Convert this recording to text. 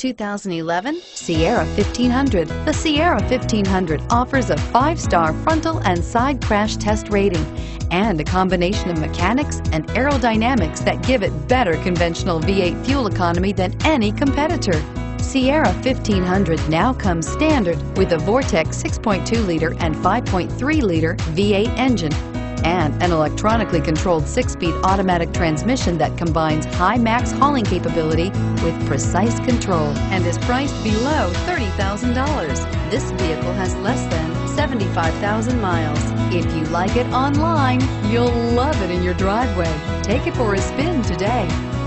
2011 Sierra 1500. The Sierra 1500 offers a 5-star frontal and side crash test rating and a combination of mechanics and aerodynamics that give it better conventional V8 fuel economy than any competitor. Sierra 1500 now comes standard with a Vortec 6.2-liter and 5.3-liter V8 engine and an electronically controlled 6-speed automatic transmission that combines high max hauling capability with precise control and is priced below $30,000. This vehicle has less than 75,000 miles. If you like it online, you'll love it in your driveway. Take it for a spin today.